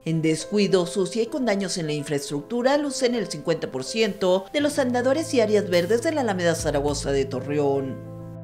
En descuido, sucia y con daños en la infraestructura, lucen el 50% de los andadores y áreas verdes de la Alameda Zaragoza de Torreón.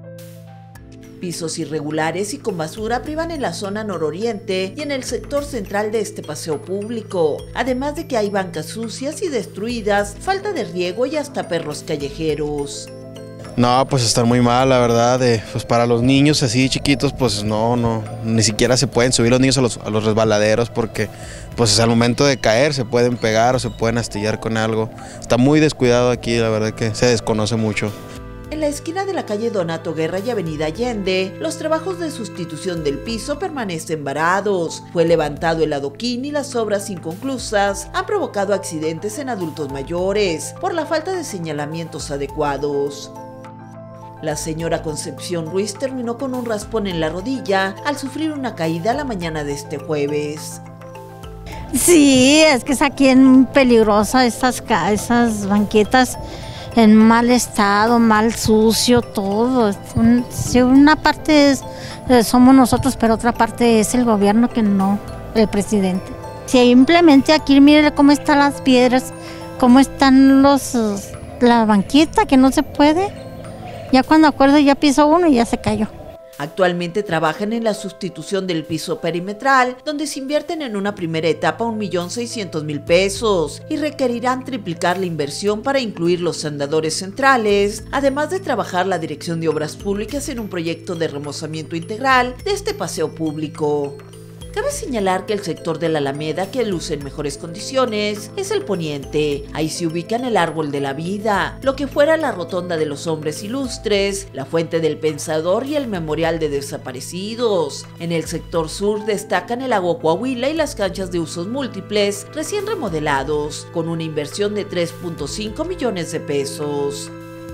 Pisos irregulares y con basura privan en la zona nororiente y en el sector central de este paseo público, además de que hay bancas sucias y destruidas, falta de riego y hasta perros callejeros. No, pues están muy mal, la verdad, pues para los niños así chiquitos, pues no, ni siquiera se pueden subir los niños a los resbaladeros porque pues al momento de caer se pueden pegar o se pueden astillar con algo. Está muy descuidado aquí, la verdad que se desconoce mucho. En la esquina de la calle Donato Guerra y Avenida Allende, los trabajos de sustitución del piso permanecen varados. Fue levantado el adoquín y las obras inconclusas han provocado accidentes en adultos mayores por la falta de señalamientos adecuados. La señora Concepción Ruiz terminó con un raspón en la rodilla al sufrir una caída la mañana de este jueves. Sí, es que es aquí en peligrosa esas banquetas en mal estado, mal sucio, todo. Si una parte somos nosotros, pero otra parte es el gobierno que no, el presidente. Simplemente aquí mire cómo están las piedras, cómo están la banqueta, que no se puede. Ya cuando acuerdo ya pisó uno y ya se cayó. Actualmente trabajan en la sustitución del piso perimetral, donde se invierten en una primera etapa 1.600.000 pesos y requerirán triplicar la inversión para incluir los andadores centrales, además de trabajar la Dirección de Obras Públicas en un proyecto de remozamiento integral de este paseo público. Cabe señalar que el sector de la Alameda que luce en mejores condiciones es el poniente. Ahí se ubican el Árbol de la Vida, lo que fuera la Rotonda de los Hombres Ilustres, la Fuente del Pensador y el Memorial de Desaparecidos. En el sector sur destacan el Lago Coahuila y las canchas de usos múltiples recién remodelados, con una inversión de 3.5 millones de pesos.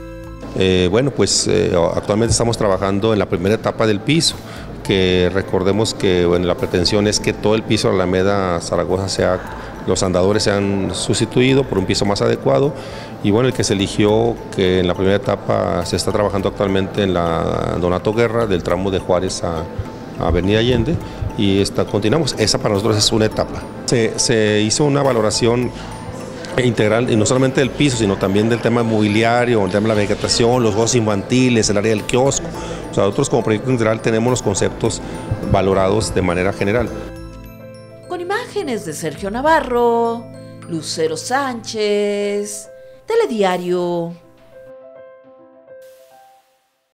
Actualmente estamos trabajando en la primera etapa del piso, que recordemos que la pretensión es que todo el piso de Alameda Zaragoza los andadores sean sustituidos por un piso más adecuado, y el que se eligió, que en la primera etapa se está trabajando actualmente en la Donato Guerra, del tramo de Juárez a Avenida Allende, y continuamos. Esa para nosotros es una etapa. Se hizo una valoración integral, y no solamente del piso, sino también del tema mobiliario, el tema de la vegetación, los juegos infantiles, el área del kiosco. O sea, nosotros como proyecto integral tenemos los conceptos valorados de manera general. Con imágenes de Sergio Navarro, Lucero Sánchez, Telediario.